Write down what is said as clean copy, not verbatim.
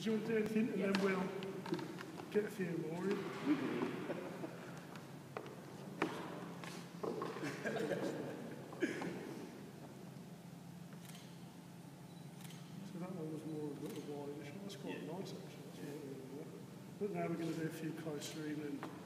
you want to do anything? And then we'll get a few more in. So that one was more of a wider shot. That's quite nice actually. That's what we were. But now we're going to do a few closer in and